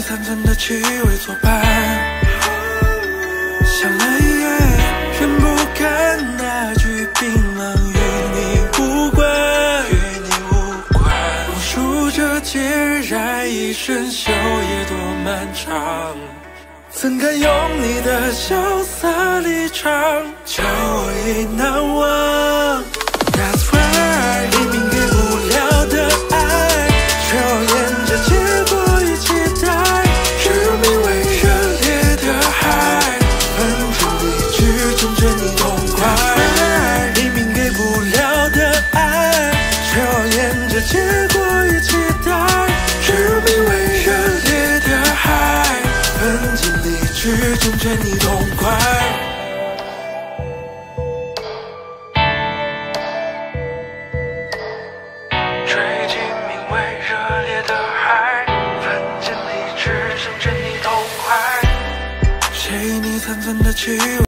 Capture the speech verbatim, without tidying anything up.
残存的气味作伴，想了一夜，仍不甘那句冰冷与你无关，与你无关。无数这孑然一身，秋夜多漫长，怎敢用你的潇洒离场，叫我已难忘。That's why 黎明给不了的爱，却要沿着结果与期待，坠入名为热烈的海，分尽理智成全你痛快。That's why 黎明给不了的爱，却要沿着结果与期待，坠入名为热烈的海，分尽理智成全你痛快。吹进名为热烈的海，分尽理智成全你痛快。谁你残存的气味